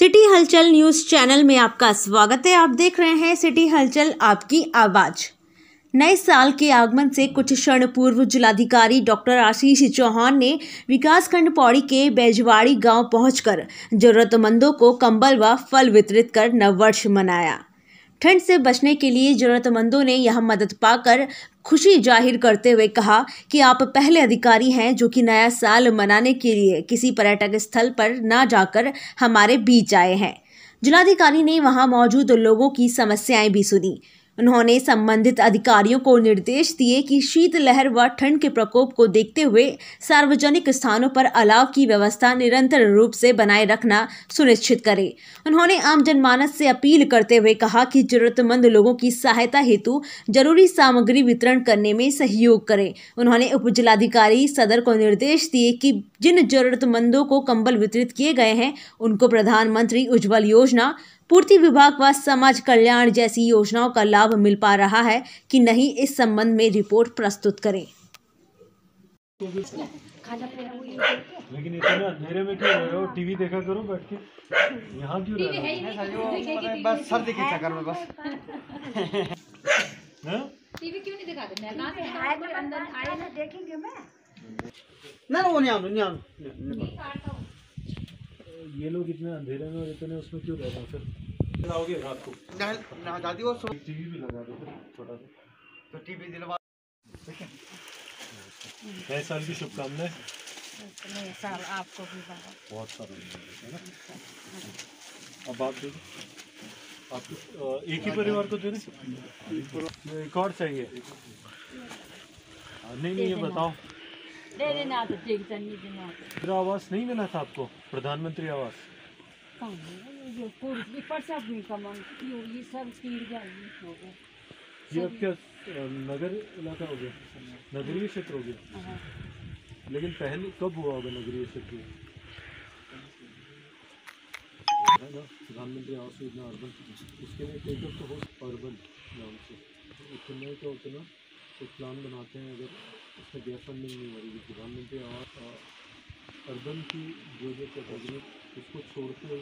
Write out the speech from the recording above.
City हलचल news channel में आपका स्वागत है। आप देख रहे हैं सिटी हलचल, आपकी आवाज। नए साल के आगमन से कुछ क्षण पूर्व जिलाधिकारी डॉक्टर आशीष चौहान ने विकासखंड पौड़ी के बैजवाड़ी गांव पहुंचकर जरूरतमंदों को कंबल व फल वितरित कर नववर्ष मनाया। ठंड से बचने के लिए जरूरतमंदों ने यह मदद पाकर खुशी जाहिर करते हुए कहा कि आप पहले अधिकारी हैं जो कि नया साल मनाने के लिए किसी पर्यटक स्थल पर न जाकर हमारे बीच आए हैं। जिलाधिकारी ने वहां मौजूद लोगों की समस्याएं भी सुनी। उन्होंने संबंधित अधिकारियों को निर्देश दिए कि शीतलहर व ठंड के प्रकोप को देखते हुए सार्वजनिक स्थानों पर अलाव की व्यवस्था निरंतर रूप से बनाए रखना सुनिश्चित करें। उन्होंने आम जनमानस से अपील करते हुए कहा कि जरूरतमंद लोगों की सहायता हेतु जरूरी सामग्री वितरण करने में सहयोग करें। उन्होंने उप जिलाधिकारी सदर को निर्देश दिए कि जिन जरूरतमंदों को कंबल वितरित किए गए हैं उनको प्रधानमंत्री उज्ज्वल योजना, पूर्ति विभाग व समाज कल्याण जैसी योजनाओं का लाभ मिल पा रहा है कि नहीं, इस संबंध में रिपोर्ट प्रस्तुत करें। लेकिन इतने अंधेरे में क्यों रहे हो? टीवी देखा करो बैठ के। यहाँ क्यों रहे हो? बस सर्दी के चक्कर में बस। टीवी क्यों नहीं दिखाते? मैं कहाँ से दिखाऊं? अंदर आए ना देखेंगे मैं। ना वो नहीं आऊँ। ये लोग इतने अंधेरे में और इतने उसमें क्यों रह रहे हैं? फिर आओगे रात को? ना दादी वो टीवी भी लगा दो फिर छोटा सा। तो टीवी दिलवा। नए साल की शुभकामनाएं। नए साल आपको भी बहुत सारे है ना। अब आप दे आपको एक ही परिवार को दे रहे? एक और चाहिए? नहीं ये बताओ। दे देना तो ठीक है, नहीं देना तो आवास नहीं मिला था आपको? प्रधानमंत्री आवास ये पूरी पर सब नहीं कमन ये सब तीर जाएगी। ये अब क्या नगर इलाका हो गया, नगरीय क्षेत्र हो गया? लेकिन पहले कब हुआ होगा नगरीय क्षेत्र? है ना, प्रधानमंत्री आवास योजना अर्बन, उसके लिए टेकअप तो हो अर्बन नाम से उतने तो उतना एक प्लान बनाते हैं। अगर उसमें गैर फंडिंग नहीं हो रही, प्रधानमंत्री आवास अर्बन की जो कैटेगरी उसको छोड़ते हुए